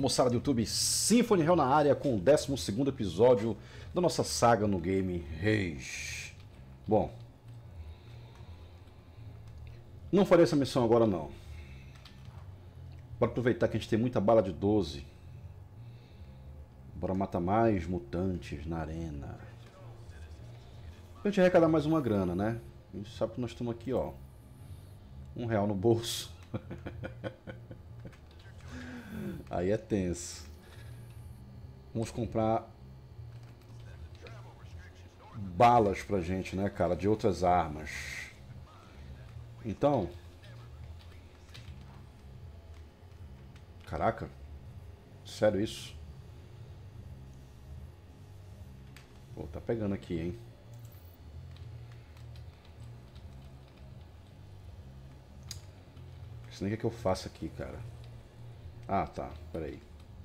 moçada do YouTube, Symphony Hell na área com o 12º episódio da nossa saga no game Rage. Bom, não farei essa missão agora não. Bora aproveitar que a gente tem muita bala de 12. Bora matar mais mutantes na arena. Pra gente arrecadar mais uma grana, né? A gente sabe que nós estamos aqui, ó. R$1 no bolso. Aí é tenso. Vamos comprar balas pra gente, né, cara, de outras armas. Então, caraca, sério isso? Pô, tá pegando aqui, hein? Isso nem o que eu faço aqui, cara. Ah, tá, peraí.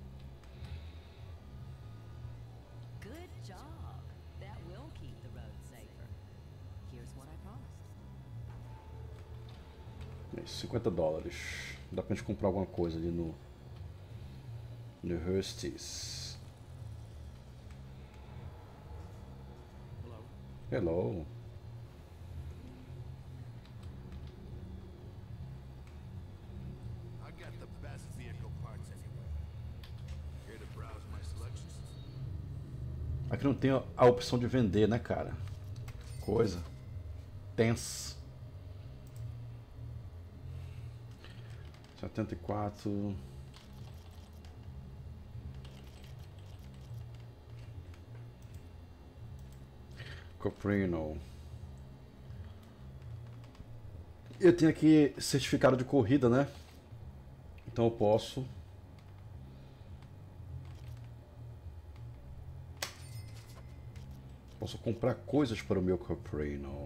Good job. That will keep the road safer. Here's what I promised. $50. Dá pra gente comprar alguma coisa ali no Hursties. Hello. Aqui não tem a opção de vender, né, cara? Coisa tensa. 74. Coprino. Eu tenho aqui certificado de corrida, né? Então eu posso comprar coisas para o meu Coprino.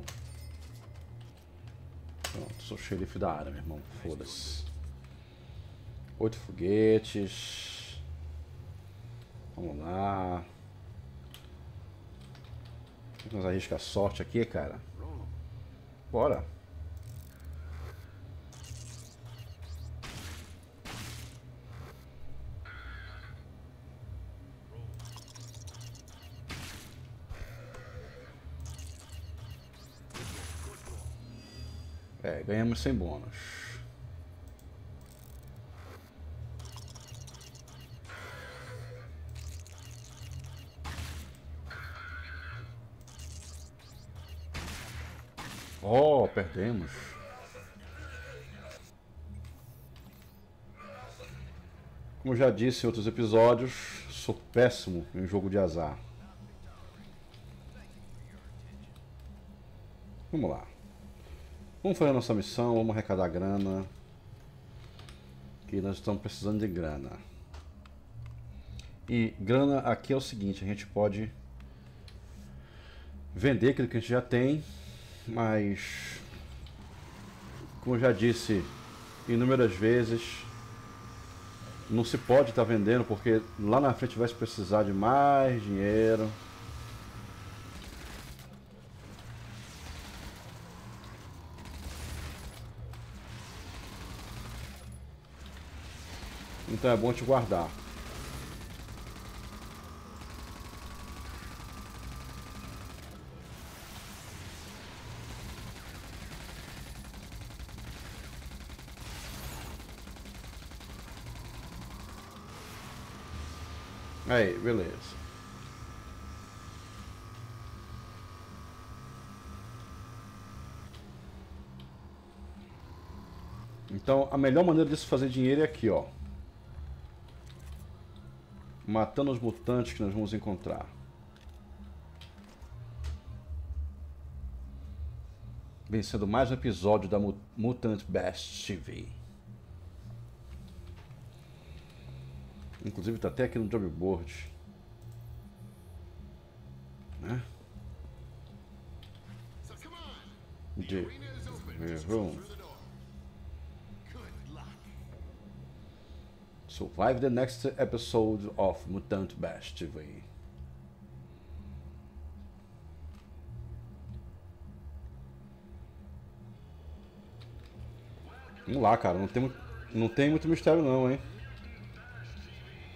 Pronto, sou xerife da área, meu irmão. Foda-se. 8 foguetes. Vamos lá. Vamos arriscar a sorte aqui, cara. Bora. É, ganhamos sem bônus. Oh, perdemos. Como eu já disse em outros episódios, sou péssimo em jogo de azar. Vamos lá. Vamos fazer a nossa missão, vamos arrecadar grana. Que nós estamos precisando de grana. E grana aqui é o seguinte, a gente pode vender aquilo que a gente já tem, mas como eu já disse inúmeras vezes, não se pode estar vendendo porque lá na frente vai se precisar de mais dinheiro. Então é bom te guardar. Aí, beleza. Então a melhor maneira de se fazer dinheiro é aqui, ó. Matando os mutantes que nós vamos encontrar. Vencendo mais um episódio da Mutant Bash TV. Inclusive tá até aqui no job board, né? De room. Survive the next episode of Mutant Bash TV. Vamos lá, cara. Não tem muito mistério não, hein?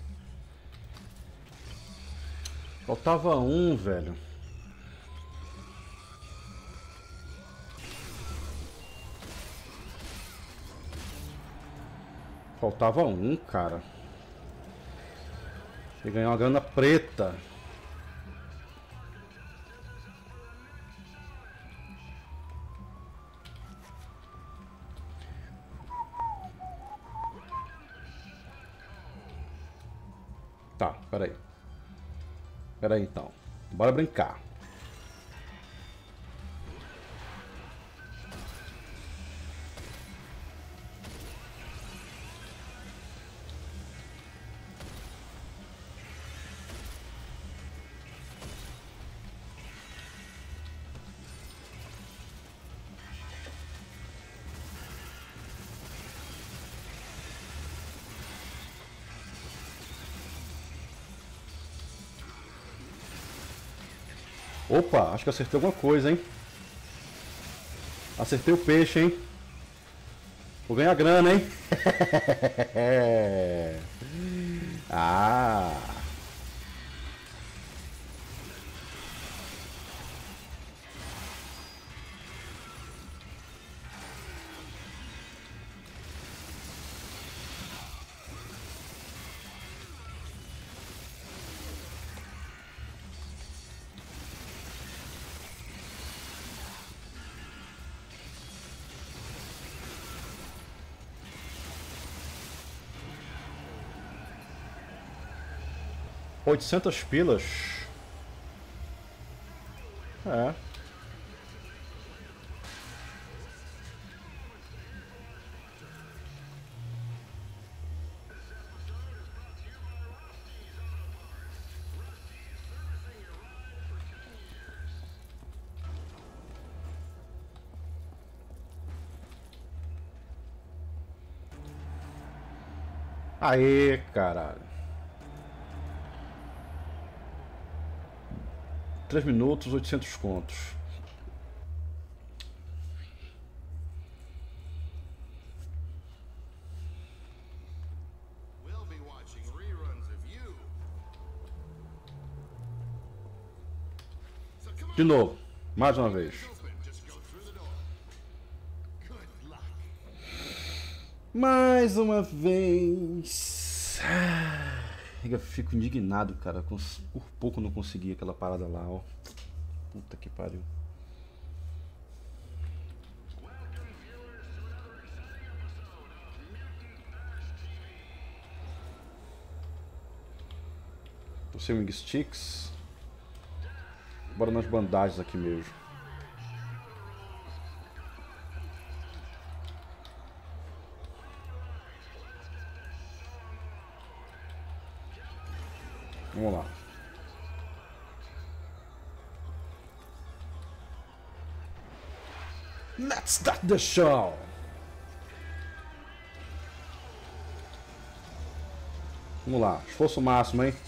Faltava um, velho. Faltava um, cara. E ganhar uma grana preta. Tá, peraí. Peraí então. Bora brincar. Opa, acho que acertei alguma coisa, hein? Acertei o peixe, hein? Vou ganhar grana, hein? Ah! 800 pilas. É. Aê, caralho. 3 minutos, 800 contos. We'll be watching reruns of you. So come on. De novo, mais uma vez. Open. Just go through the door. Good luck. Mais uma vez. Eu fico indignado, cara. Por pouco não consegui aquela parada lá, ó. Puta que pariu. Welcome, viewers, to another exciting episode of Mutant Bash TV. Tô sem wing sticks. Bora nas bandagens aqui mesmo. Vamos lá. Let's start the show! Vamos lá, esforço máximo, hein?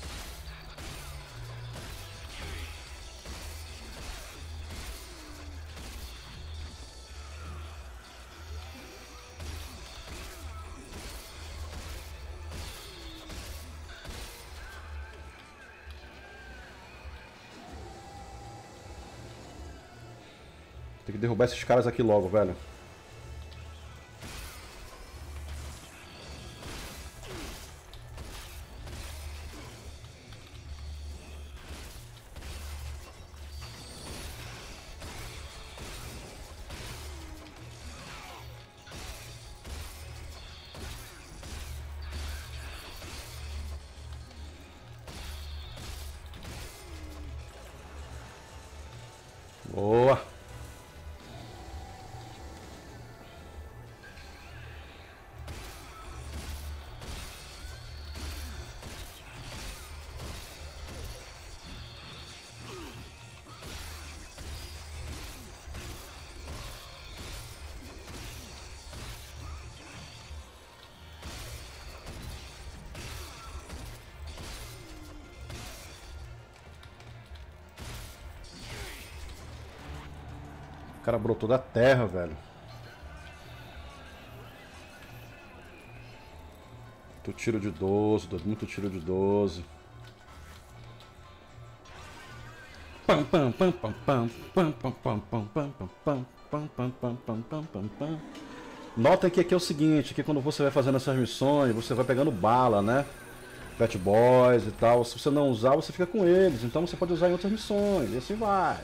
Tem que derrubar esses caras aqui logo, velho. Boa! O cara brotou da terra, velho. Muito tiro de 12, muito tiro de 12. pam, pam, pam, pam, pam, pam, pam, pam, pam, pam, pam, pam, pam, pam, pam, pam, pam, pam. Nota que aqui é o seguinte, que quando você vai fazendo essas missões, você vai pegando bala, né? Pet Boys e tal. Se você não usar, você fica com eles. Então você pode usar em outras missões. E assim vai.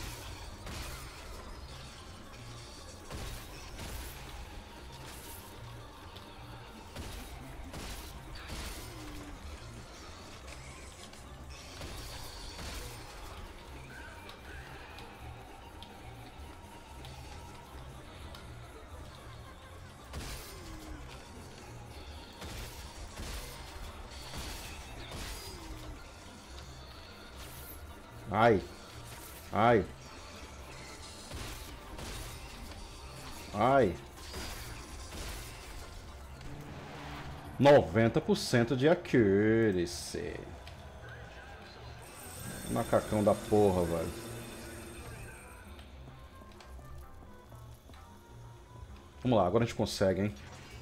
Ai. Ai. Ai. 90% de accuracy. Macacão da porra, velho. Vamos lá, agora a gente consegue, hein?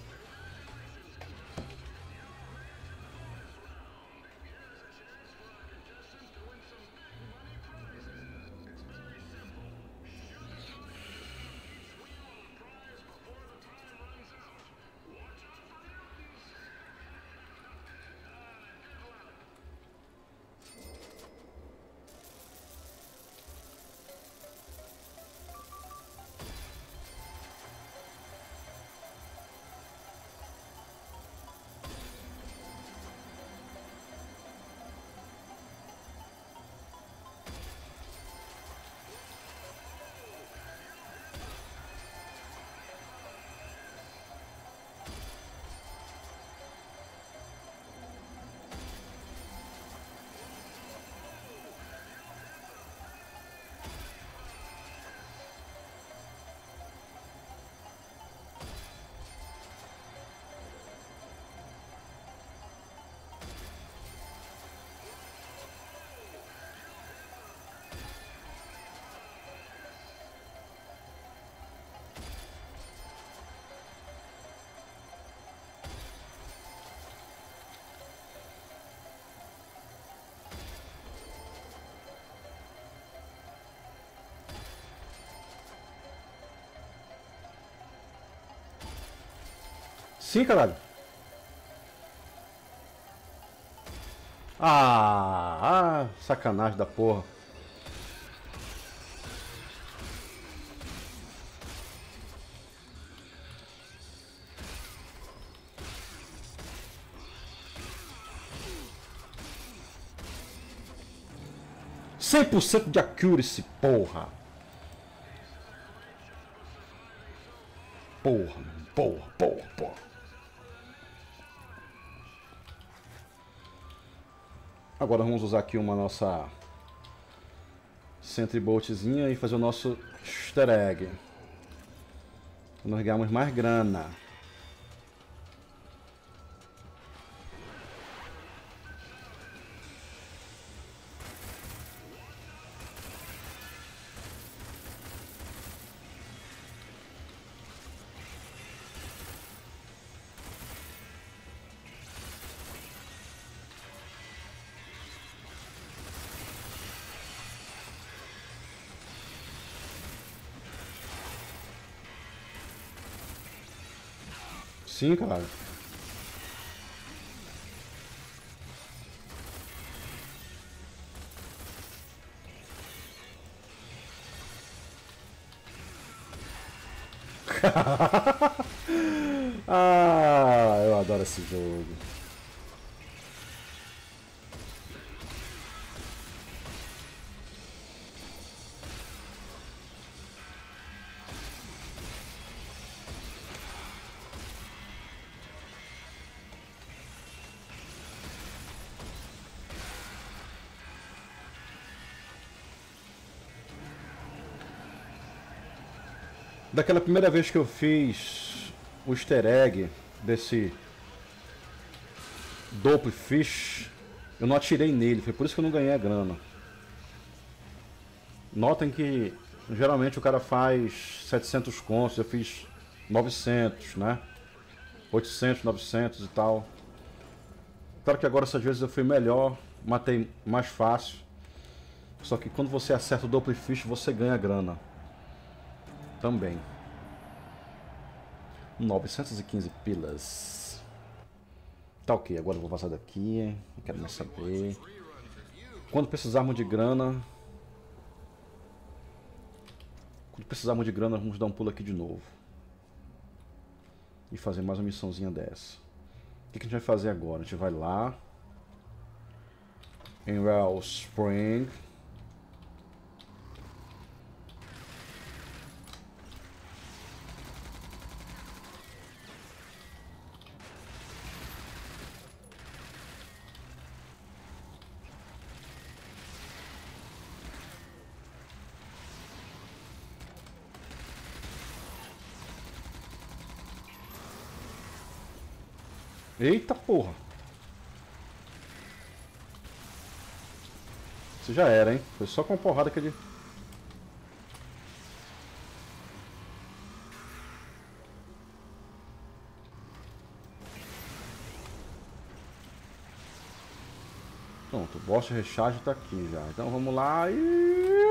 Sim, caralho. Sacanagem da porra. Cem por cento de accuracy, porra. Porra, porra, porra, porra. Agora vamos usar aqui uma nossa Sentry Boltzinha e fazer o nosso easter egg. Para nós ganharmos mais grana. Sim, cara. Eu adoro esse jogo. Daquela primeira vez que eu fiz o easter egg desse Dope Fish, eu não atirei nele, foi por isso que eu não ganhei a grana. Notem que geralmente o cara faz 700 contos, eu fiz 900, né? 800, 900 e tal. Claro que agora essas vezes eu fui melhor, matei mais fácil. Só que quando você acerta o Double Fish, você ganha grana. Também. 915 pilas. Tá ok, agora eu vou vazar daqui. Não quero mais saber. Quando precisarmos de grana... Quando precisarmos de grana, vamos dar um pulo aqui de novo. E fazer mais uma missãozinha dessa. O que a gente vai fazer agora? A gente vai lá. Em Wellspring. Eita porra! Isso já era, hein? Foi só com a porrada que ele... Pronto, o boss de recharge tá aqui já. Então vamos lá e...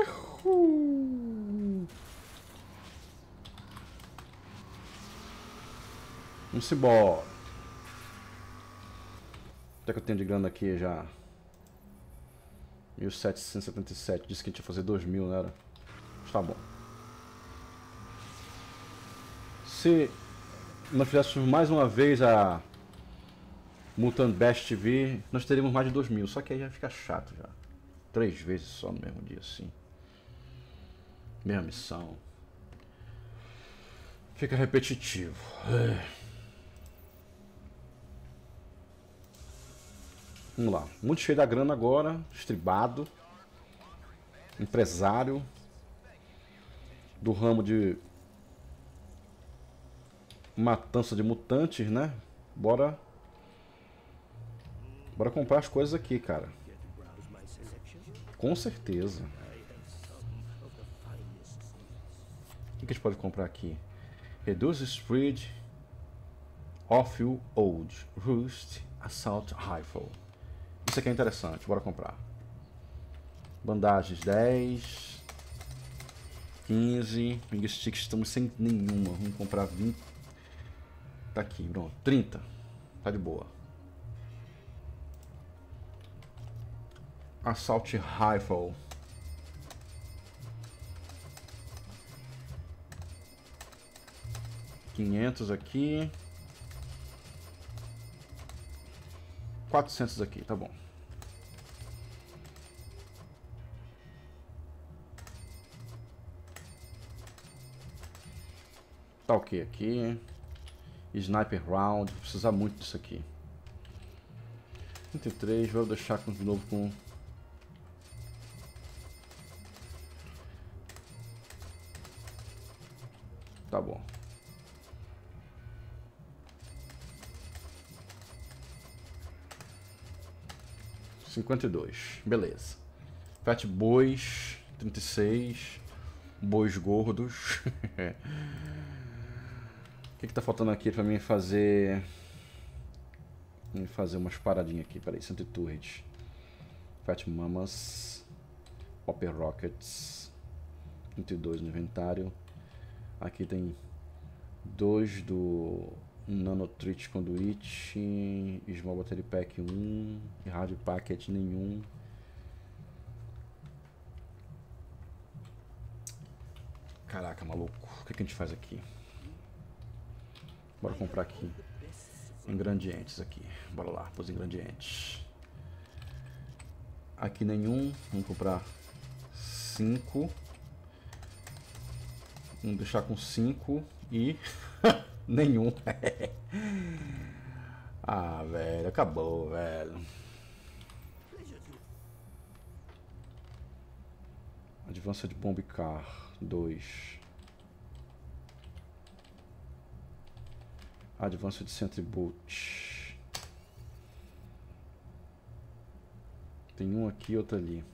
Vamos embora. Até que eu tenho de grana aqui já. 1777. Disse que a gente ia fazer 2000, né? Tá bom. Se nós fizéssemos mais uma vez a Mutant Bash TV, nós teríamos mais de 2000. Só que aí já fica chato já. 3 vezes só no mesmo dia, assim. Mesma missão. Fica repetitivo. Vamos lá. Muito cheio da grana agora. Estribado. Empresário. Do ramo de matança de mutantes, né? Bora. Bora comprar as coisas aqui, cara. Com certeza. O que a gente pode comprar aqui? Reduce Spread. Off-Fuel Old. Roost. Assault Rifle. Isso aqui é interessante, bora comprar. Bandagens 10, 15, Wing Sticks estamos sem nenhuma, vamos comprar 20. Tá aqui, pronto, 30, tá de boa. Assault Rifle. $500 aqui. 400 aqui, tá bom. Tá ok aqui. Sniper Round, vou precisar muito disso aqui. 33, vou deixar de novo com... Tá bom. $52, beleza. Fat bois, 36. Bois gordos. O que tá faltando aqui pra mim fazer? Vou fazer umas paradinhas aqui, peraí, 100 turrets. Fat Mamas. Popper Rockets. 32 no inventário. Aqui tem 2 do Nano Treat Conduit. Small Battery Pack 1. E Radio Packet nenhum. Caraca, maluco. O que a gente faz aqui? Bora comprar aqui. Ingredientes aqui. Bora lá, pôs ingredientes. Aqui nenhum. Vamos comprar 5. Vamos deixar com 5 e nenhum. Ah, velho, acabou, velho. Advanced Bomb Car 2. Advanced Sentry Bolt. Tem um aqui e outro ali.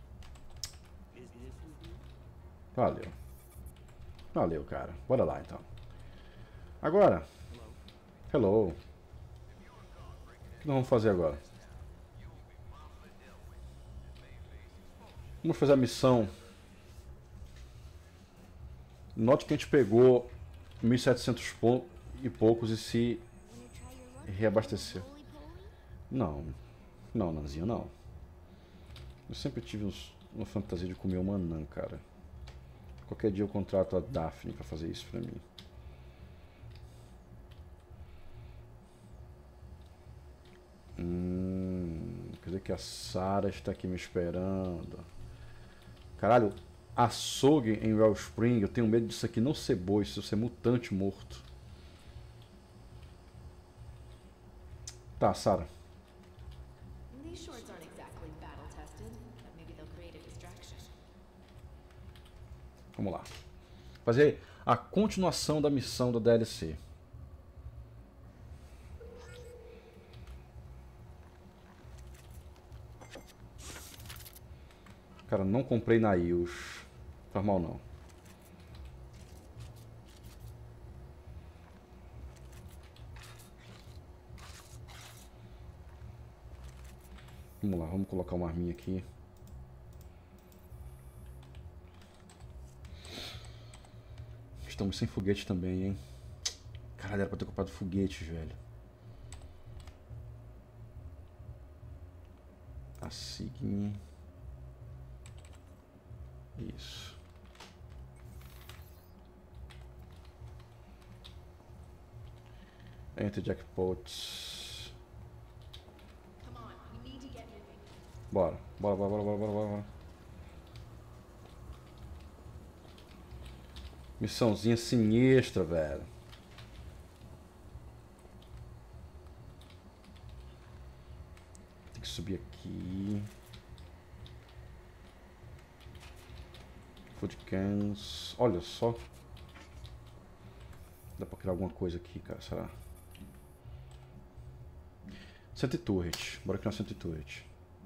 Valeu. Valeu, cara. Bora lá, então. Agora. Hello. O que nós vamos fazer agora? Vamos fazer a missão. Note que a gente pegou 1.700 e poucos e se reabasteceu. Não, não, Nanzinha, não. Eu sempre tive uma fantasia de comer uma anã, cara. Qualquer dia eu contrato a Daphne pra fazer isso pra mim. Quer dizer que a Sarah está aqui me esperando. Caralho, açougue em Wellspring. Eu tenho medo disso aqui não ser boi, isso ser mutante morto. Tá, Sarah. These shorts aren't exactly battle tested, but maybe they'll create a distraction. Vamos lá. Fazer a continuação da missão da DLC. Cara, não comprei nails. Faz mal não. Vamos lá, vamos colocar uma arminha aqui. Estamos sem foguete também, hein? Caralho, era pra ter comprado foguete, velho. Assigne. Isso. Enter jackpots. Come on, we need to get moving. Bora. Bora. Missãozinha sinistra, velho. Tem que subir aqui. Food cans. Olha só. Dá pra criar alguma coisa aqui, cara. Será? Center turret. Bora criar um center turret.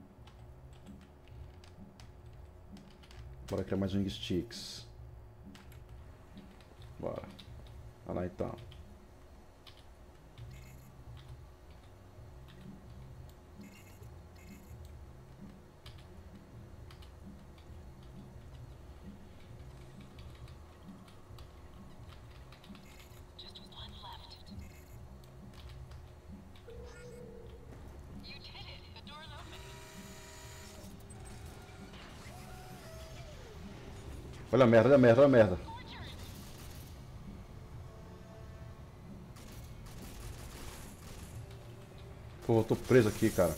Bora criar mais wing sticks. Bora. Olha lá então. Just one left. You did it. The door's open. Olha a merda, olha a merda, olha a merda. Pô, eu tô preso aqui, cara.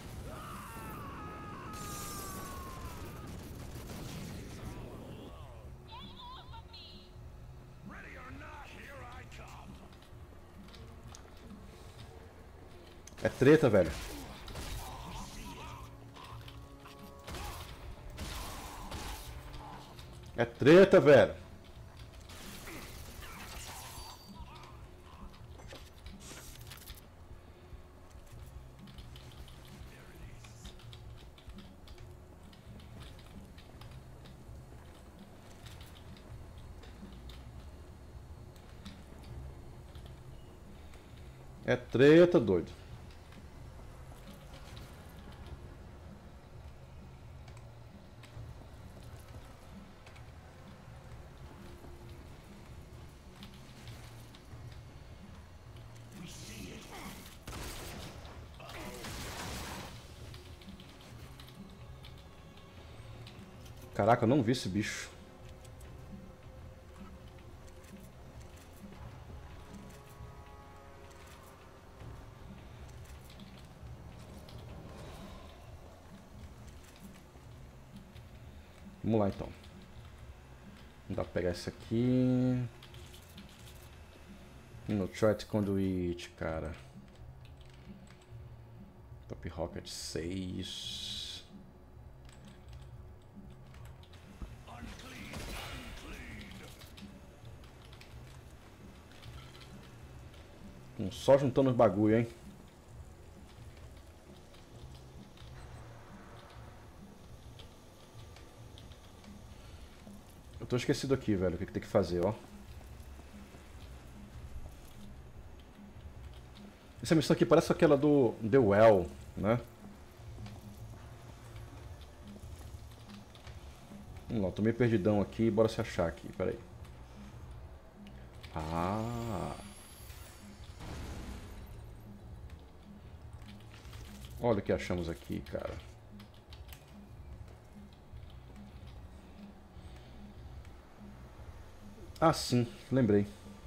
Ready or not, here I come. É treta, velho. É treta, velho. É treta, doido. Caraca, eu não vi esse bicho. Vamos lá então. Dá pra pegar esse aqui. No Threat Conduit, cara. Top Rocket 6. Só juntando os bagulho, hein? Eu tô esquecido aqui, velho, o que tem que fazer, ó. Essa missão aqui parece aquela do The Well, né? Vamos lá, tô meio perdidão aqui, bora se achar aqui, peraí. Ah! Olha o que achamos aqui, cara. Ah, sim, lembrei.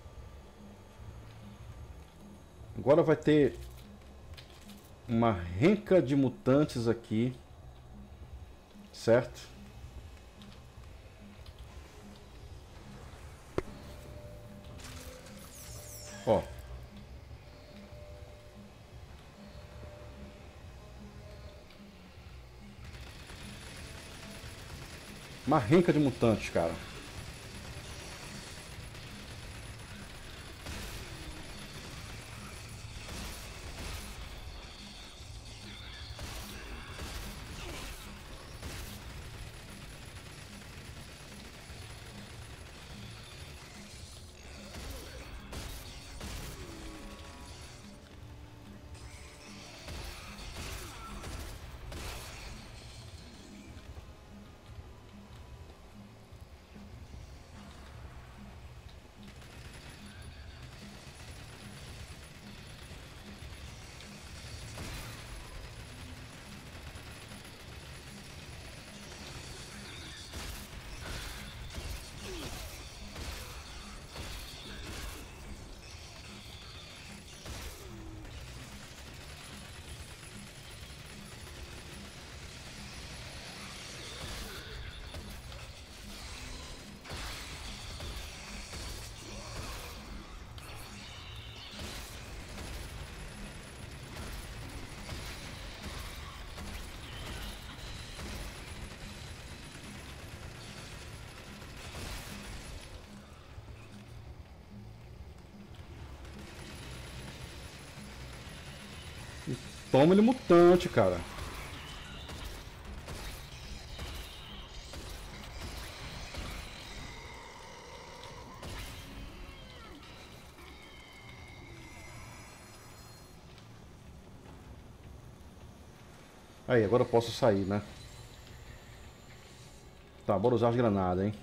Agora vai ter uma renca de mutantes aqui, certo? Ó. Uma renca de mutantes, cara. Toma ele mutante, cara. Aí, agora eu posso sair, né? Tá, bora usar as granadas, hein?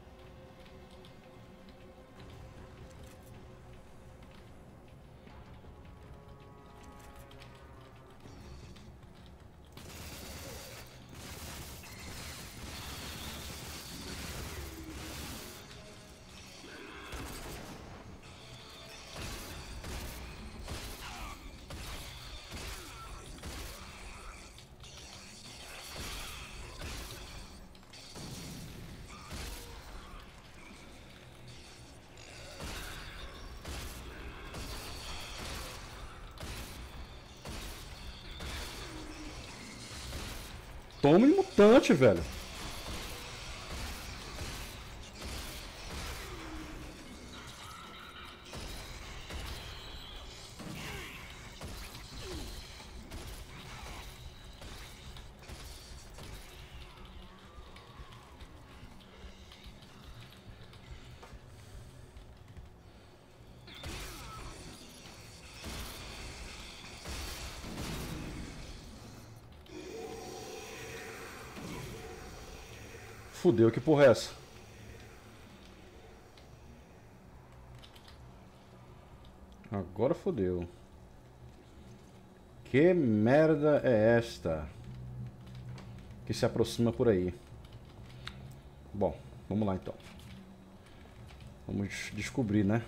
Toma ele mutante, velho. Fudeu, que porra é essa? Agora fodeu. Que merda é esta? Que se aproxima por aí. Bom, vamos lá então. Vamos descobrir, né?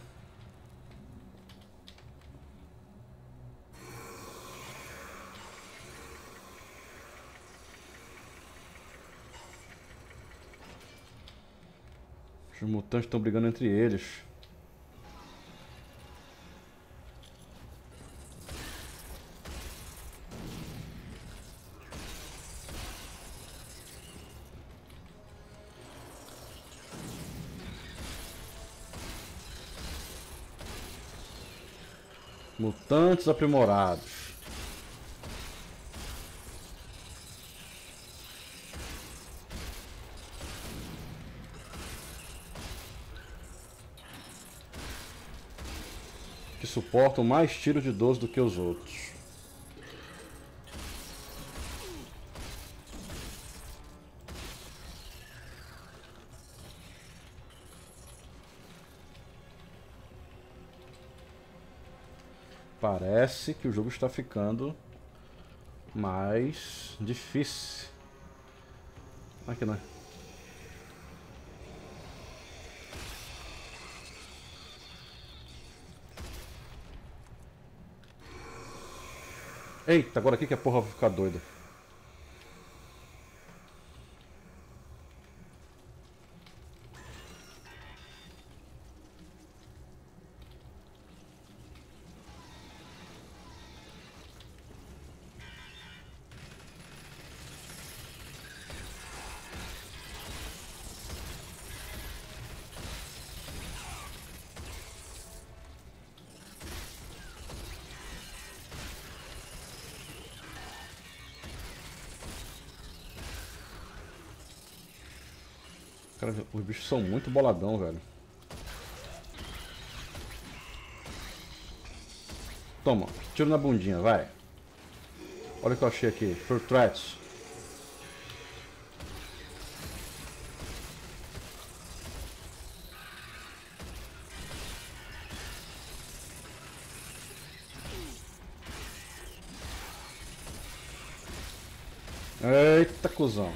Os mutantes estão brigando entre eles. Mutantes aprimorados. Que suportam mais tiros de 12 do que os outros. Parece que o jogo está ficando mais difícil. Aqui não é. Eita, agora aqui que a porra vai ficar doida. Cara, os bichos são muito boladão, velho. Toma, tiro na bundinha, vai. Olha o que eu achei aqui. Fruit Threats. Eita, cuzão.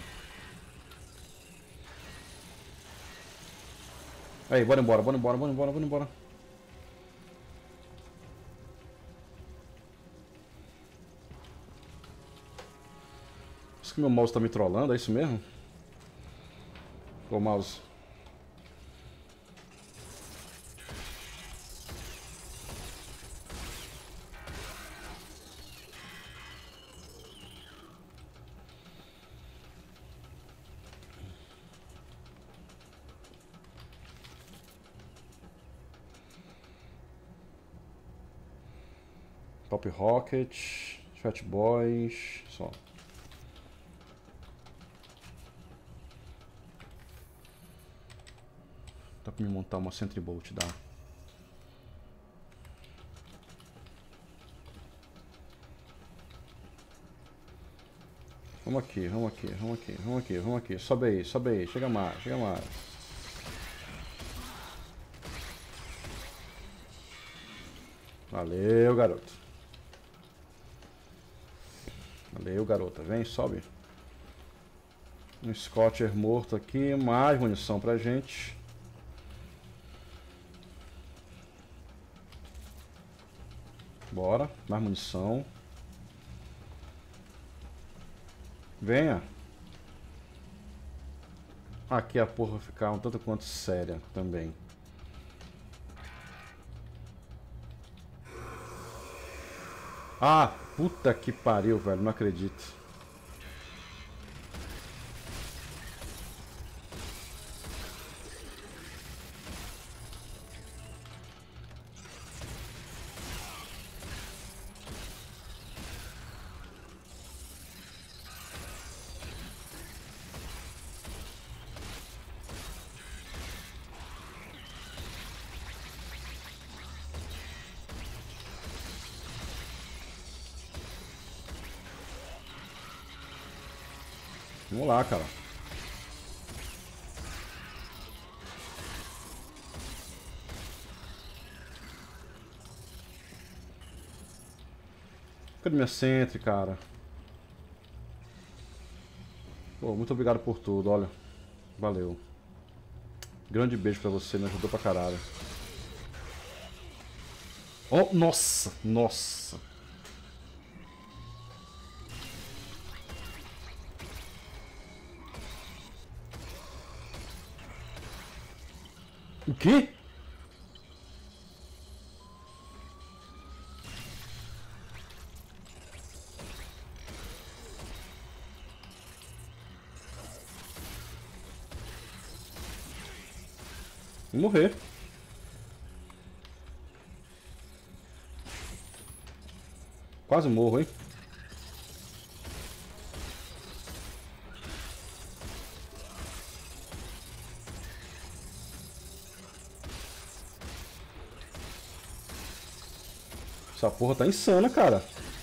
Aí, bora embora, bora embora, bora embora, bora embora. Isso que meu mouse tá me trollando, é isso mesmo? Ô mouse. Pop Rocket, Fat Boys, só. Dá pra me montar uma Sentry Bolt, dá. Vamos aqui, vamos aqui, vamos aqui, vamos aqui, vamos aqui. Sobe aí, chega mais, chega mais. Valeu, garoto. Valeu, garota. Vem, sobe. Um Scorcher morto aqui. Mais munição pra gente. Bora. Mais munição. Venha. Aqui a porra vai ficar um tanto quanto séria também. Ah, puta que pariu, velho. Não acredito. Vamos lá, cara. Cadê minha Sentry, cara? Pô, muito obrigado por tudo, olha. Valeu. Grande beijo pra você, me ajudou pra caralho. Oh, nossa, nossa. O quê? Vou morrer. Quase morro, hein? Essa porra tá insana, cara.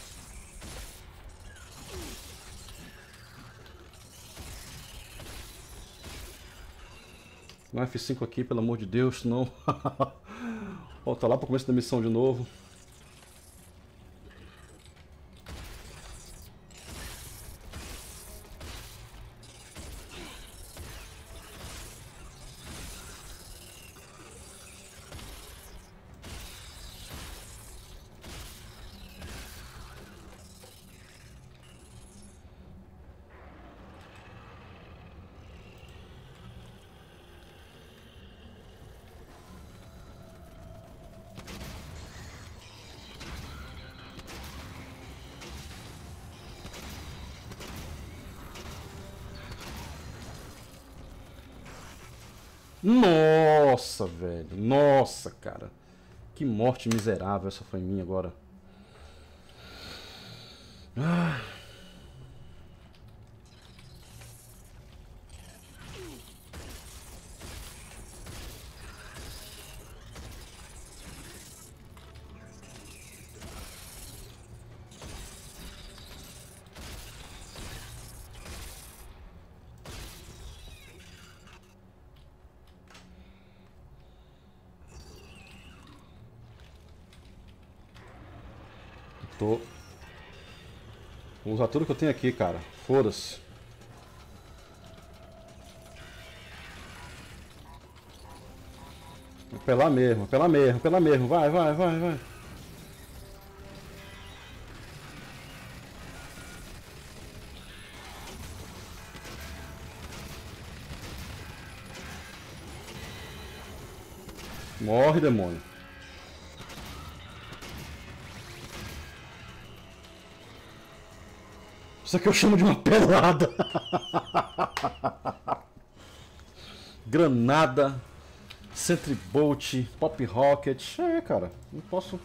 Um F5 aqui, pelo amor de Deus, não. Volta lá pro começo da missão de novo. Nossa, velho. Nossa, cara. Que morte miserável essa foi minha agora. Ah. Tô. Vou usar tudo que eu tenho aqui, cara. Foda-se. Apelar mesmo, apelar mesmo, apelar mesmo. Vai, vai, vai, vai. Morre, demônio. Isso aqui eu chamo de uma pelada. Granada, Sentry Bolt, Pop Rocket. É, cara, não posso.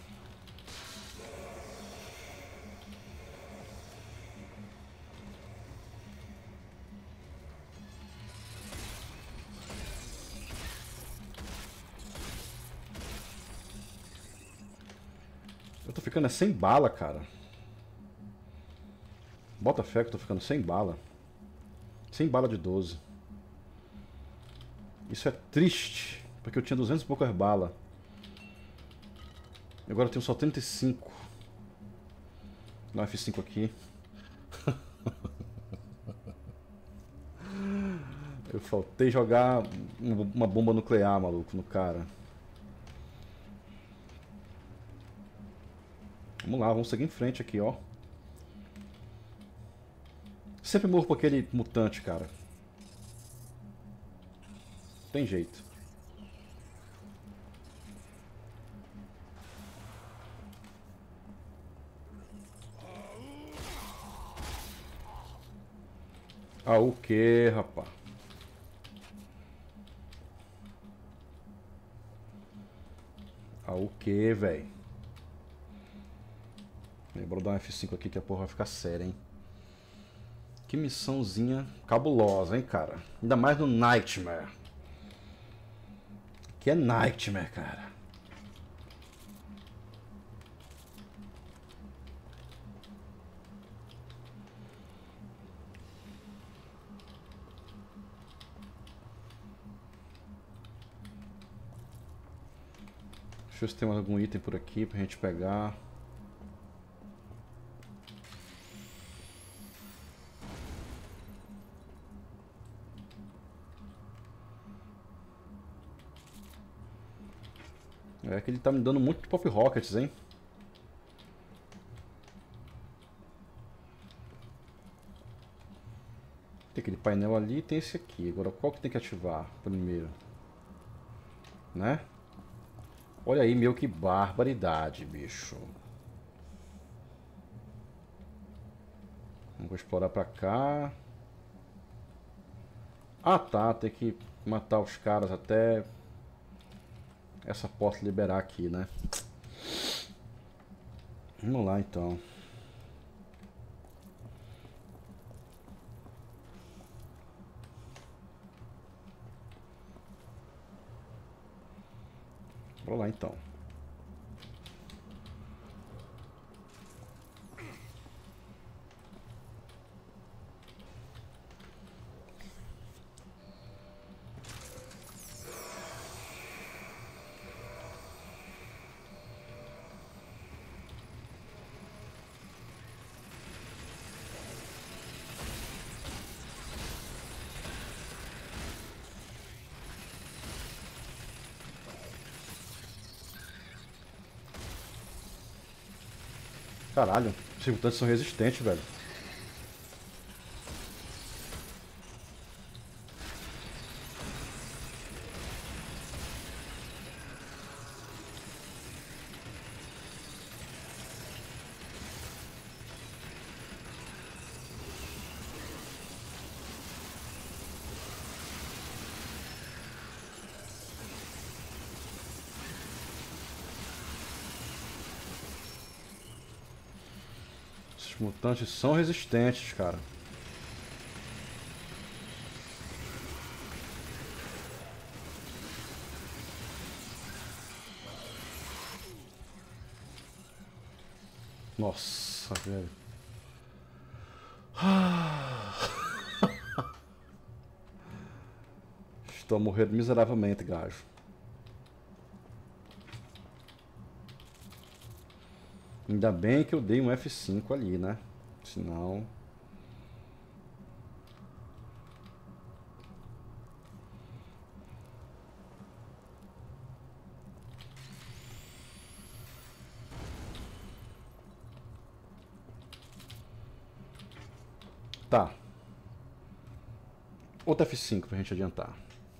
Eu tô ficando sem bala, cara. Bota fé que eu tô ficando sem bala. Sem bala de 12. Isso é triste, porque eu tinha 200 e poucas balas. Agora eu tenho só 35. Dá um F5 aqui. Eu faltei jogar uma bomba nuclear, maluco, no cara. Vamos lá, vamos seguir em frente aqui, ó. Sempre morro por aquele mutante, cara. Tem jeito. Ah, o que, rapá? Ah, o que, velho? Bora dar um F5 aqui que a porra vai ficar séria, hein? Que missãozinha cabulosa, hein, cara? Ainda mais no Nightmare. Que é Nightmare, cara. Deixa eu ver se tem mais algum item por aqui pra gente pegar. É que ele tá me dando muito Pop Rockets, hein? Tem aquele painel ali e tem esse aqui. Agora qual que tem que ativar primeiro? Né? Olha aí, meu, que barbaridade, bicho. Vamos explorar pra cá. Ah, tá. Tem que matar os caras até essa porta liberar aqui, né? Vamos lá, então. Vamos lá, então. Caralho, esses mutantes são resistentes, velho. Esses mutantes são resistentes, cara. Nossa, velho. Estou morrendo miseravelmente, gajo. Ainda bem que eu dei um F5 ali, né? Senão... Tá. Outro F5 pra gente adiantar.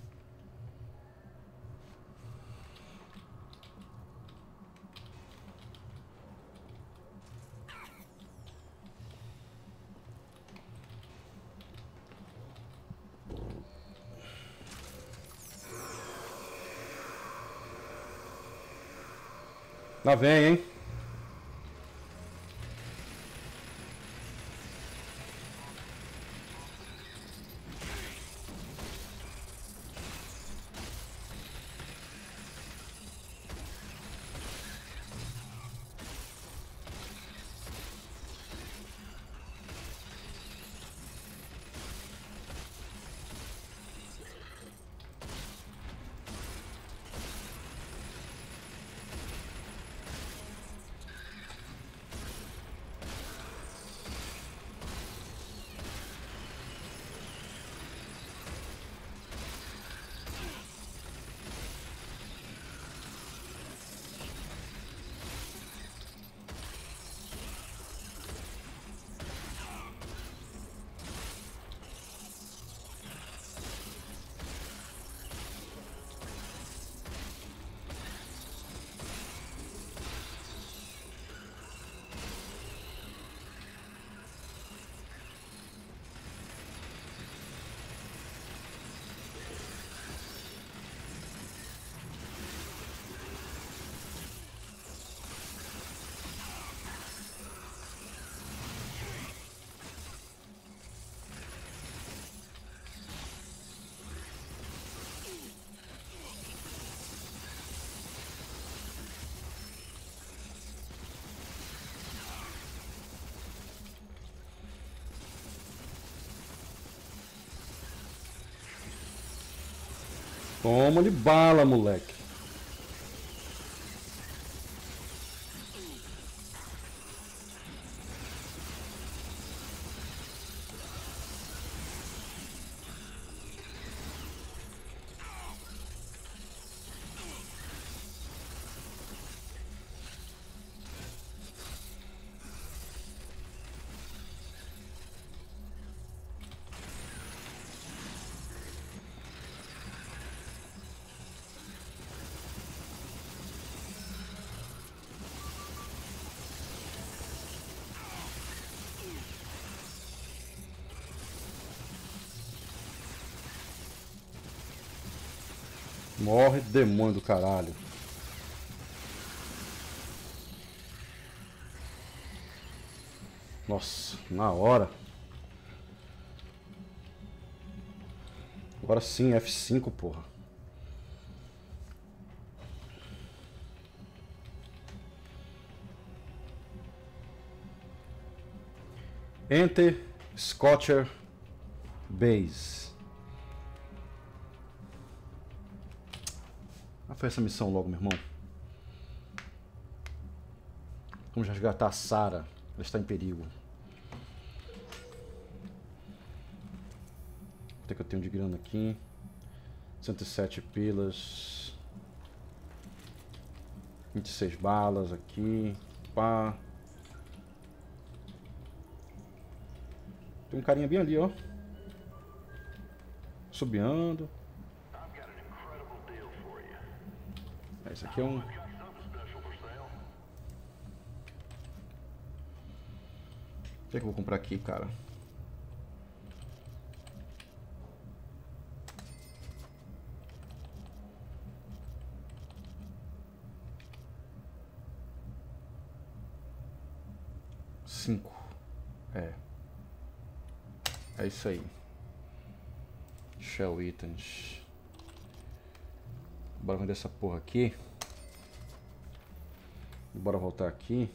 Lá vem, hein? Toma de bala, moleque. Morre, demônio do caralho. Nossa, na hora. Agora sim, F5, porra. Enter Scorcher Base. Foi essa missão logo, meu irmão. Vamos resgatar a Sarah. Ela está em perigo. Quanto é que eu tenho de grana aqui? 107 pilas. 26 balas aqui. Pá. Tem um carinha bem ali, ó. Subiando. Esse aqui é um... O que é que eu vou comprar aqui, cara? Cinco. É. É isso aí. Shell Itens. Bora vender essa porra aqui. Bora voltar aqui.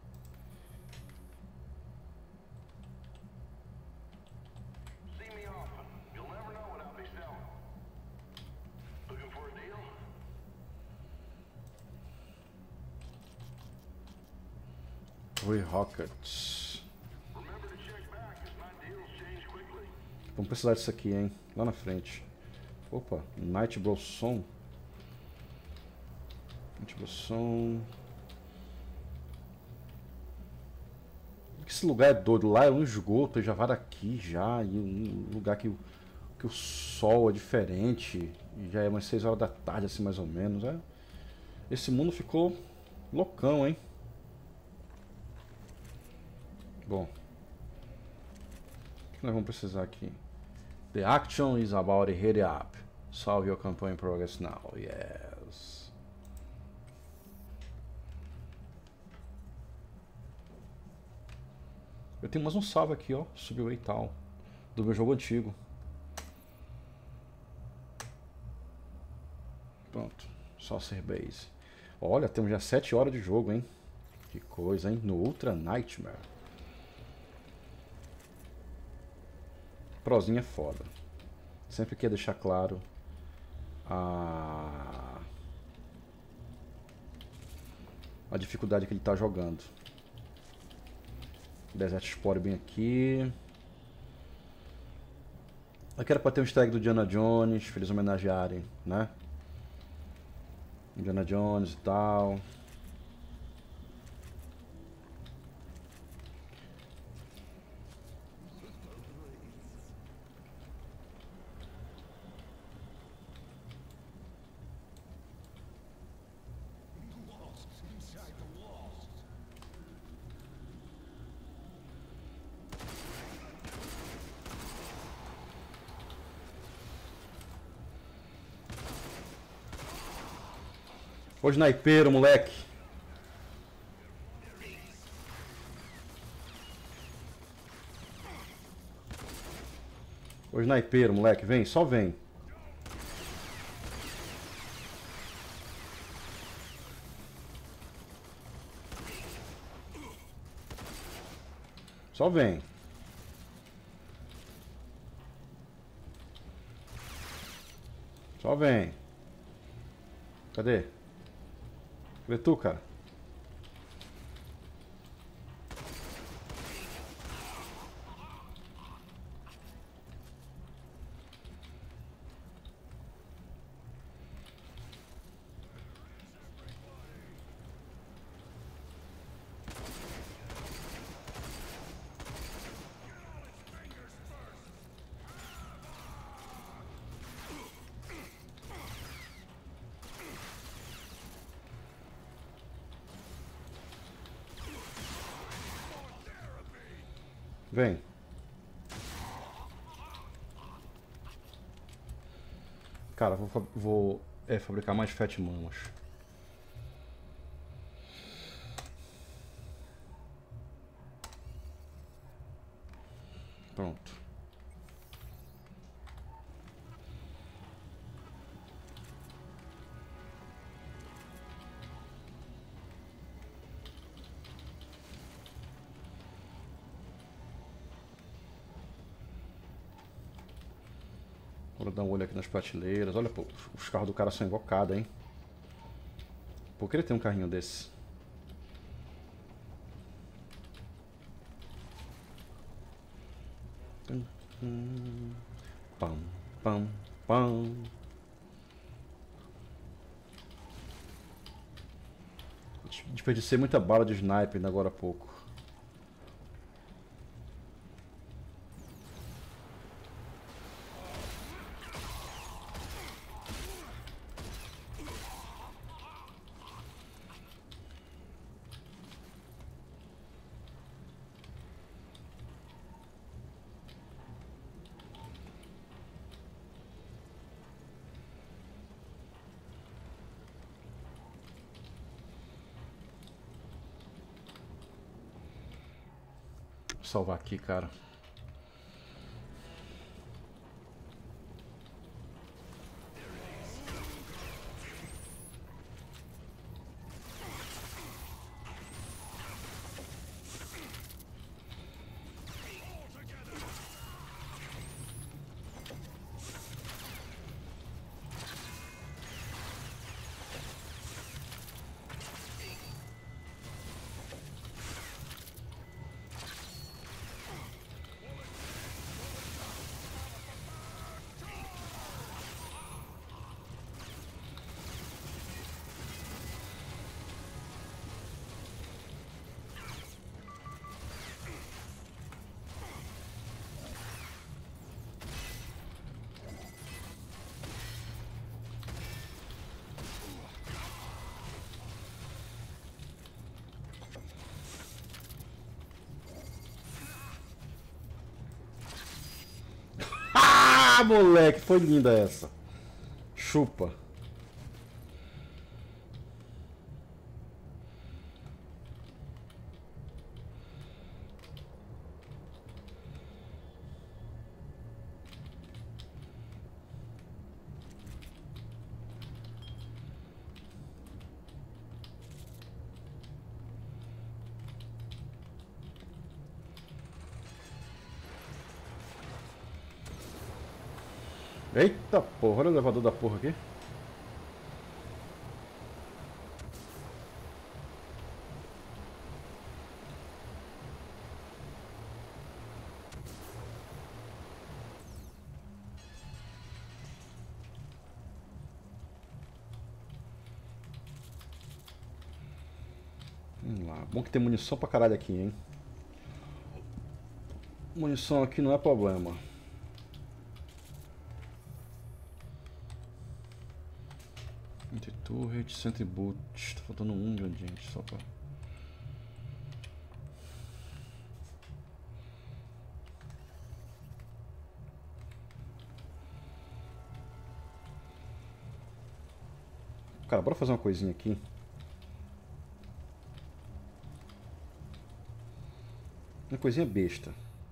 See me often. You'll never know what I'll be selling. Looking for a deal? Rui Rockets. Remember to check back, as my deals change quickly. Vamos precisar disso aqui, hein? Lá na frente. Opa, Night Blossom. Night Blossom. Esse lugar é doido. Lá é um esgoto, já vai daqui já. E um lugar que o sol é diferente. E já é umas 6 horas da tarde, assim, mais ou menos. É. Esse mundo ficou loucão, hein? Bom. O que nós vamos precisar aqui? The action is about to hurry up. Solve your campaign progress now. Yes. Eu tenho mais um salve aqui, ó. Subiu e tal. Do meu jogo antigo. Pronto. Saucer Base. Olha, temos já 7 horas de jogo, hein? Que coisa, hein? No Ultra Nightmare. Prozinha é foda. Sempre quer deixar claro a dificuldade que ele tá jogando. Desert Spore bem aqui. Aqui era pra ter um easter egg do Indiana Jones, pra eles homenagearem, né? Indiana Jones e tal. Ô snipeiro, moleque. Ô snipeiro, moleque, vem, só vem. Só vem. Só vem. Cadê? Cadê tu, cara? Vem. Cara, vou fabricar mais Fat Mamas. Pronto. Vou dar um olho aqui nas prateleiras. Olha, pô, os carros do cara são invocados, hein? Por que ele tem um carrinho desse? Pam, pam, pam. Desperdicei muita bala de sniper agora há pouco. Vou salvar aqui, cara. Ah, moleque, foi linda essa. Chupa. Eita porra, olha o elevador da porra aqui. Vamos lá, bom que tem munição pra caralho aqui, hein. Munição aqui não é problema. Anti-turret, Sentry Boot. Tá faltando um ingrediente só pra... Cara, bora fazer uma coisinha aqui. Uma coisinha besta.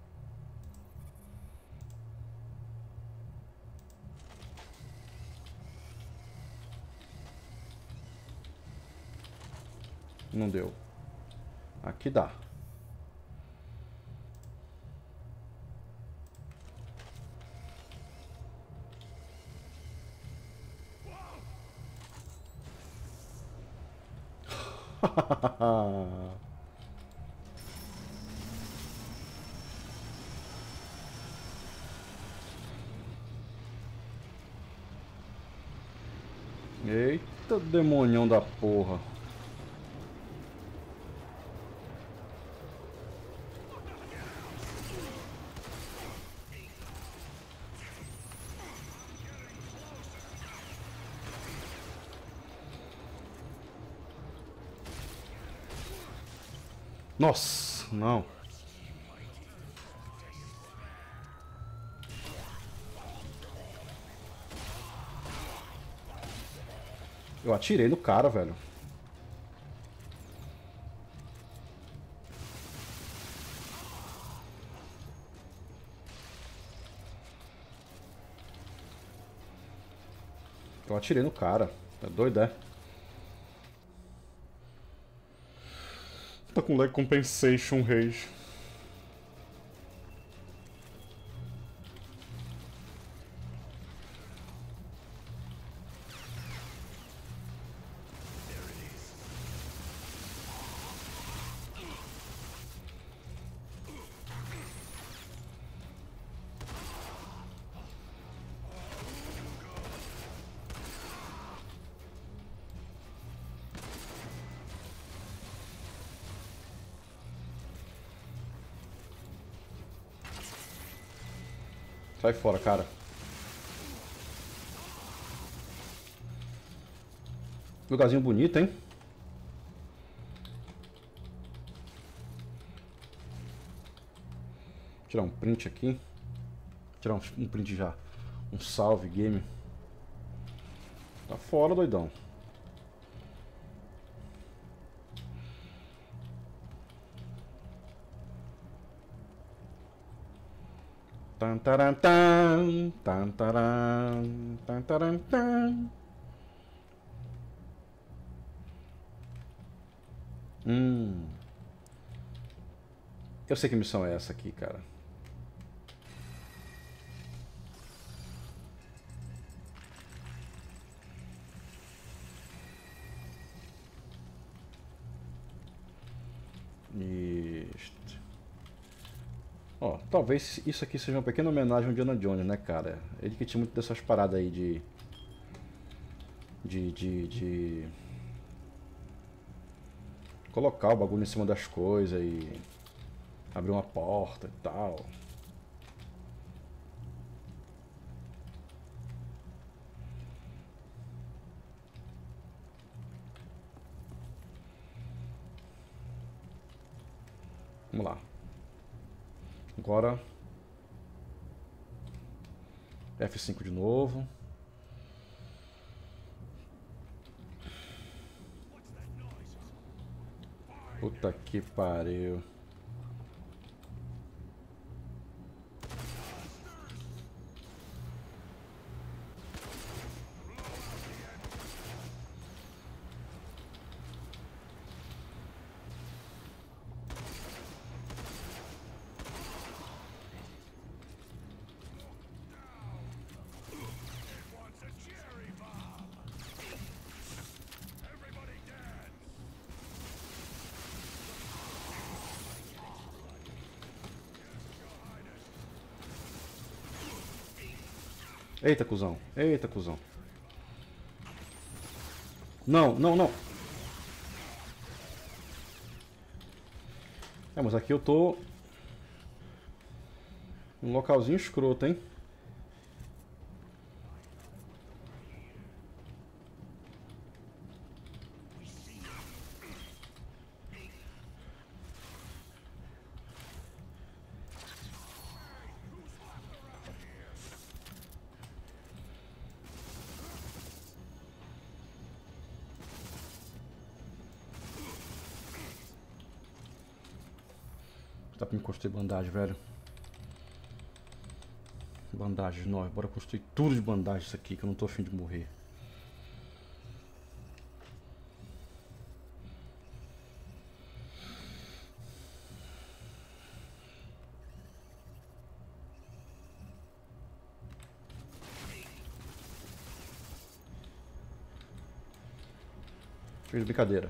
Não deu. Aqui dá. Eita, demonião da porra. Nossa, não. Eu atirei no cara, velho. Eu atirei no cara. Tá doido, é? Tá com lag compensation, rage. Sai fora, cara. Lugarzinho bonito, hein? Tirar um print aqui. Tirar um print já. Um salve, game. Tá fora, doidão. Tan, taran, tan, tan, taran, tan, taran, tan. Eu sei que missão é essa aqui, cara. Isto. Ó, talvez isso aqui seja uma pequena homenagem ao Indiana Jones, né, cara? Ele que tinha muito dessas paradas aí de colocar o bagulho em cima das coisas e abrir uma porta e tal. Vamos lá. Agora F5 de novo. Puta que pariu. Eita, cuzão. Eita, cuzão. Não, não, não. É, mas aqui eu tô um localzinho escroto, hein? Dá pra me construir bandagem, velho. Bandagens, não. Bora construir tudo de bandagem isso aqui, que eu não tô afim de morrer. Fez brincadeira.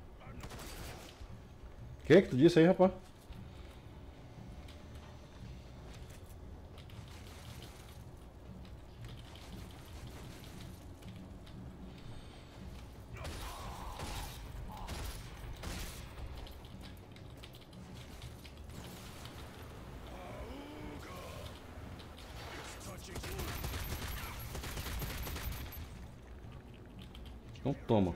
O que tu disse aí, rapaz? Então toma.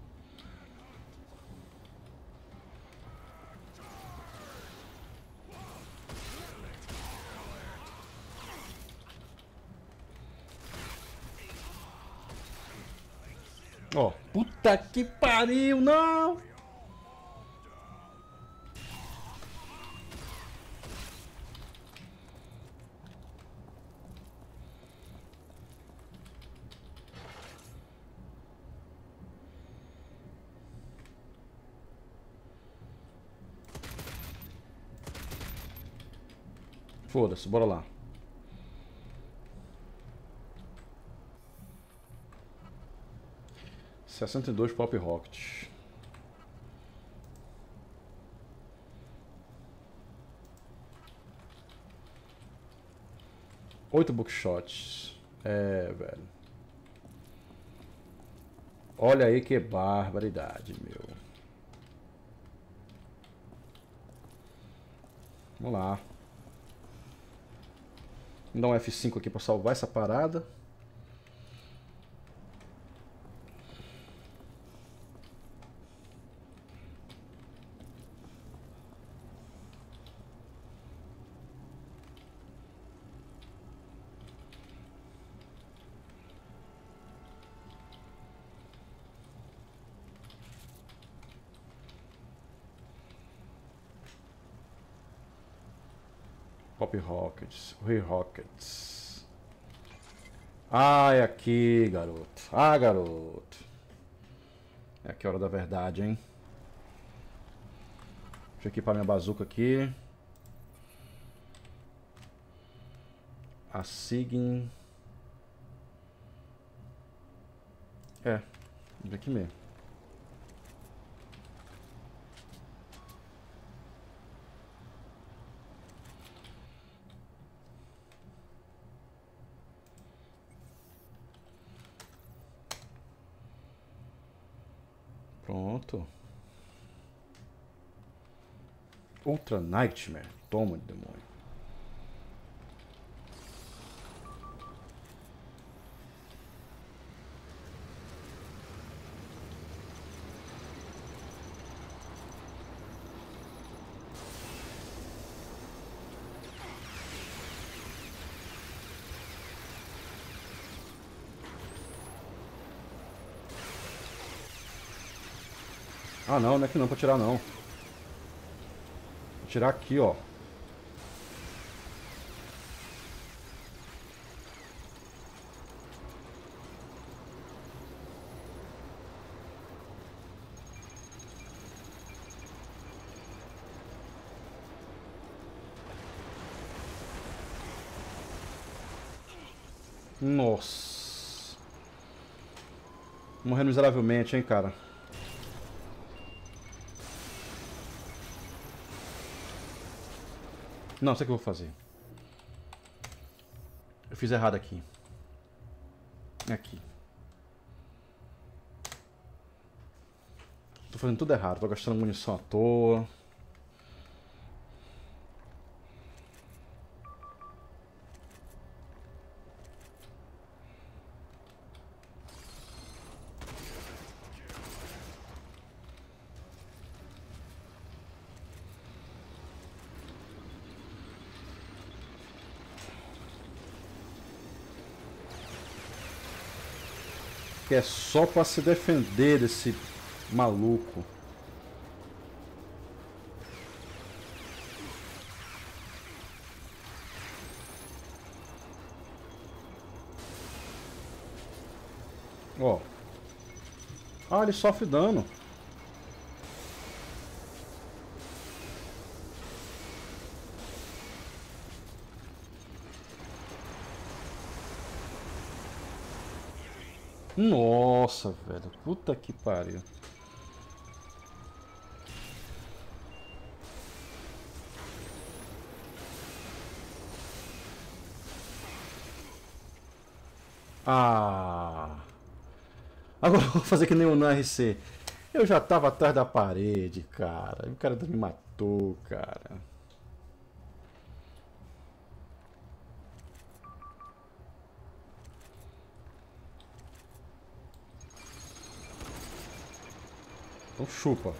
Ó, puta que pariu, não! Foda-se, bora lá. Sessenta e dois Pop Rocket. Oito bookshots. É, velho. Olha aí que barbaridade, meu. Vamos lá. Vou dar um F5 aqui para salvar essa parada. Pop Rockets. Ray Rockets. Ah, é aqui, garoto. Ah, garoto. É aqui a hora da verdade, hein? Deixa eu equipar minha bazuca aqui. A Sigin. É, aqui mesmo. Pronto. Ultra Nightmare. Toma de demônio. Ah, não, não é que não, pra tirar não. Vou tirar aqui, ó. Nossa. Morrendo miseravelmente, hein, cara. Não, sei o que eu vou fazer. Eu fiz errado aqui. Aqui. Tô fazendo tudo errado. Tô gastando munição à toa. Que é só pra se defender desse maluco. Ó. Ah, ele sofre dano. Nossa, velho. Puta que pariu. Ah. Agora eu vou fazer que nem o NRC. Eu já tava atrás da parede, cara. O cara me matou, cara. Então chupa.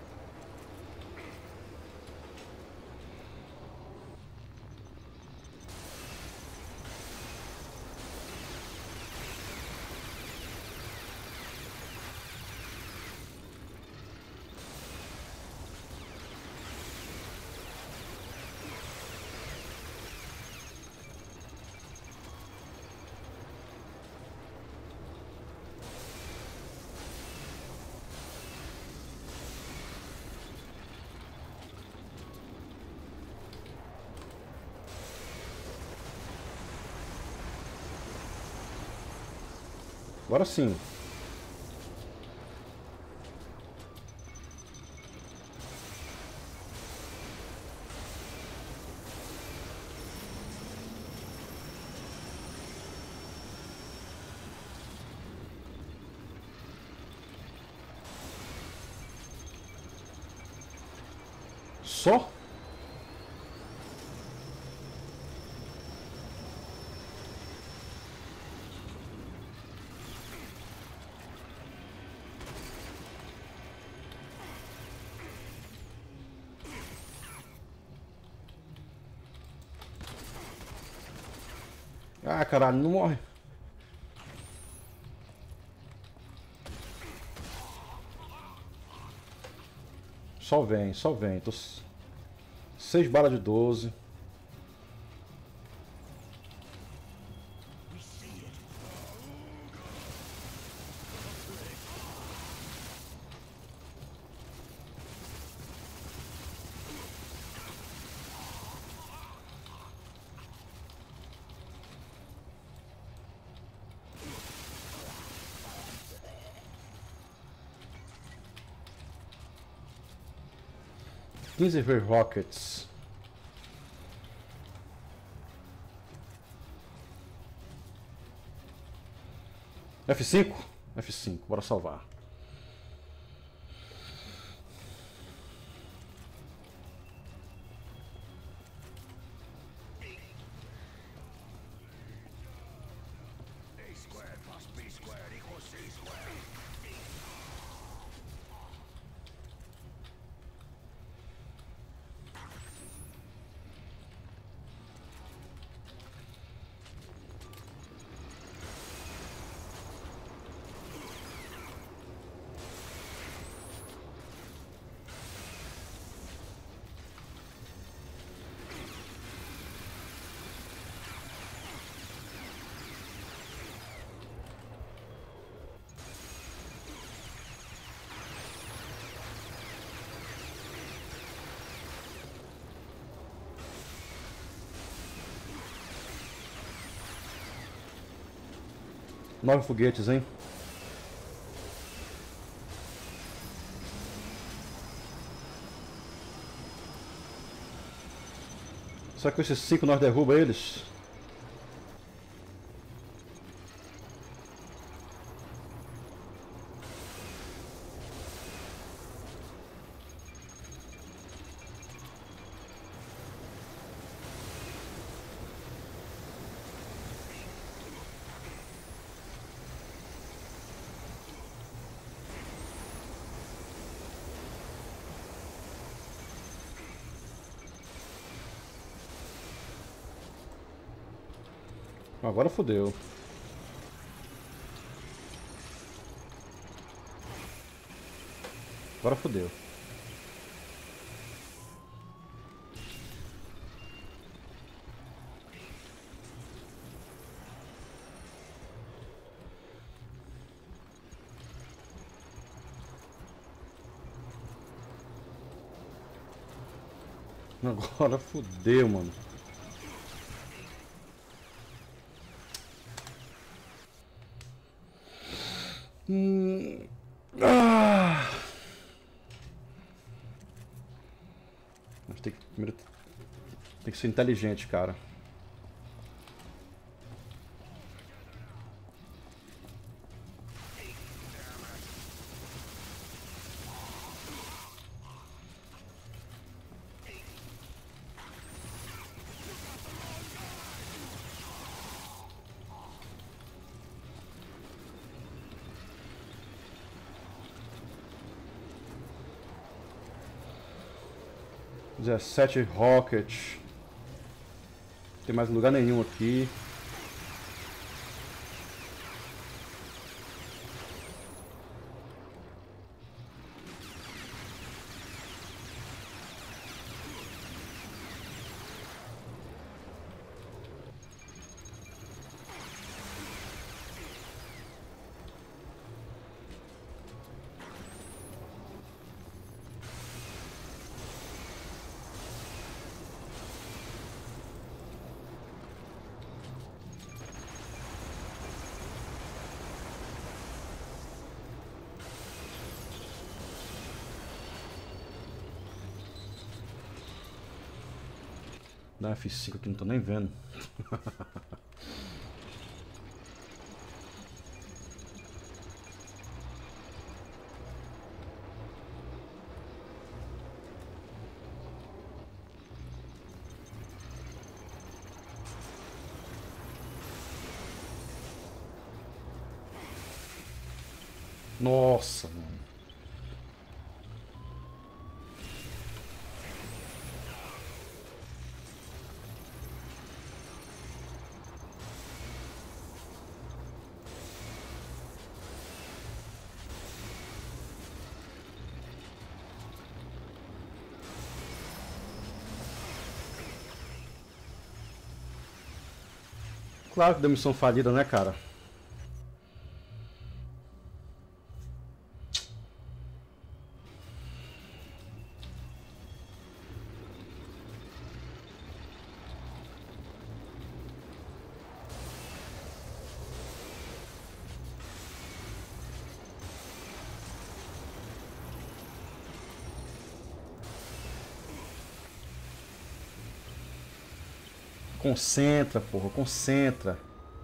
Agora sim. Só? Ah, caralho, não morre. Só vem, só vem. Tô 6 balas de 12. 15 rockets. F5? F5, bora salvar. Nove foguetes, hein? Será que com esses 5 nós derruba eles? Agora fodeu. Agora fodeu. Agora fodeu, mano. Mas tem que, primeiro, tem que ser inteligente, cara. Dezessete rockets. Não tem mais lugar nenhum aqui. Dá F5 aqui, não tô nem vendo. Nossa, mano. Claro que deu missão falida, né, cara? Concentra, porra, concentra.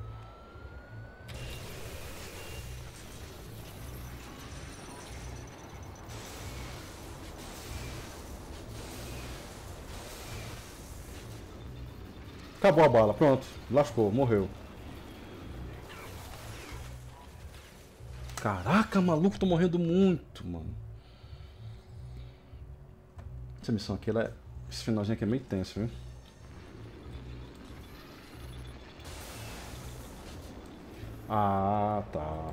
Acabou a bala, pronto. Lascou, morreu. Caraca, maluco, tô morrendo muito, mano. Essa missão aqui, ela é... esse finalzinho aqui é meio tenso, viu? Ah, tá.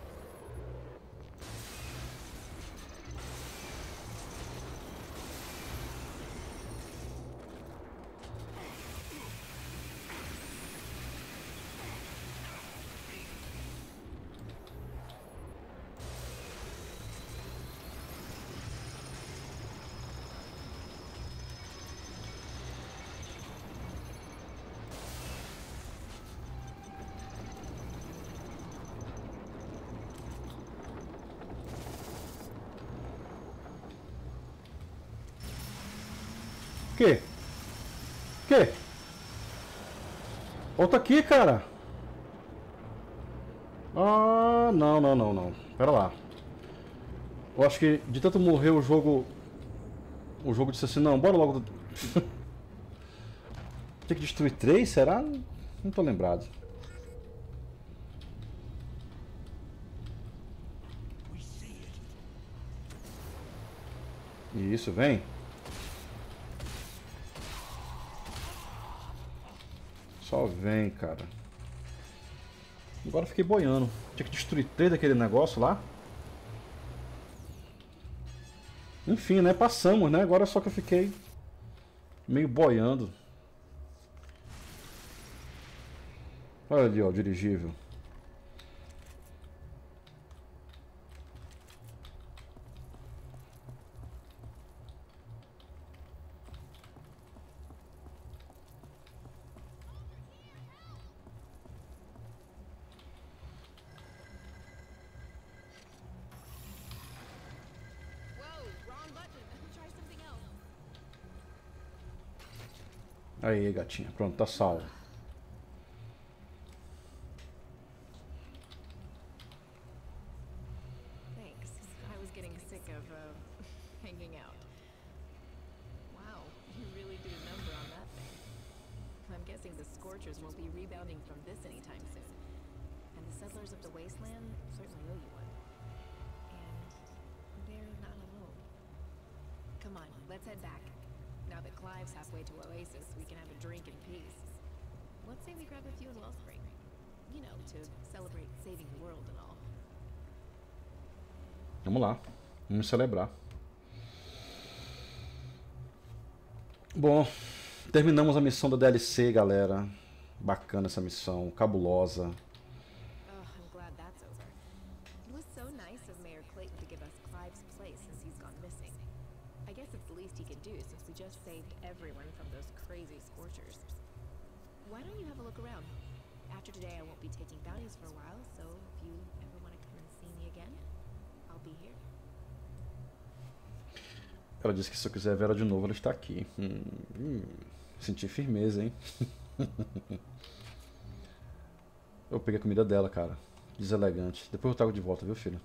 Que? Que? Volta aqui, cara. Ah, não, não, não, não. Pera lá. Eu acho que de tanto morrer o jogo... O jogo disse assim, não, bora logo... Tem que destruir 3, será? Não tô lembrado. Isso, vem. Só vem, cara. Agora eu fiquei boiando. Tinha que destruir 3 daquele negócio lá. Enfim, né? Passamos, né? Agora só que eu fiquei meio boiando. Olha ali, ó, o dirigível. Aí, gatinha. Pronto, tá salvo. Thanks. I was getting sick of, hanging out. Wow, you really did a number on that thing. I'm guessing the Scorchers won't be rebounding from this anytime soon. And the settlers of the wasteland certainly owe you one. And they're not alone. Come on, let's head back. Now that Clive's halfway to Oasis, we can have a drink in peace. Let's say we grab a few in Wellspring. You know, to celebrate saving the world and all. Vamos lá. Vamos celebrar. Bom, terminamos a missão da DLC, galera. Bacana essa missão, cabulosa. Oh, I'm glad that's over. It was so nice of Mayor Clayton to give us Clive's place since he's gone missing. I guess it's the least he can do since we just saved everyone from those crazy Scorchers. Why don't you have a look around? After today, I won't be taking bounties for a while, so if you ever want to come and see me again, I'll be here. Ela disse que se eu quiser ver ela de novo, ela está aqui. Senti firmeza, hein? Eu peguei a comida dela, cara. Deselegante. Depois eu trago de volta, viu, filho?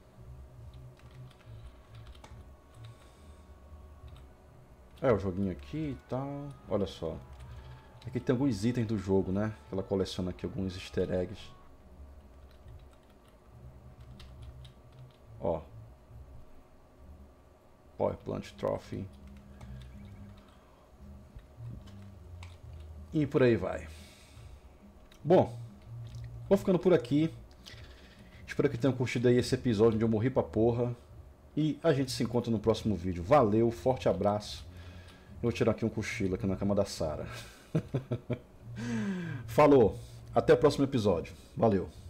É, o joguinho aqui e tal. Olha só. Aqui tem alguns itens do jogo, né? Ela coleciona aqui alguns easter eggs. Ó. Power Plant Trophy. E por aí vai. Bom, vou ficando por aqui. Espero que tenham curtido aí esse episódio onde eu morri pra porra. E a gente se encontra no próximo vídeo. Valeu, forte abraço. Eu vou tirar aqui um cochilo aqui na cama da Sarah. Falou, até o próximo episódio. Valeu.